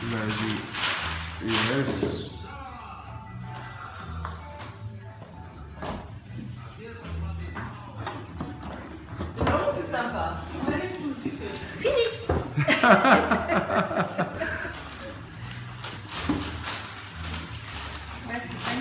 Vas-y. Yes. C'est vraiment c'est sympa. On va aller tous. Fini. Ouais, c'est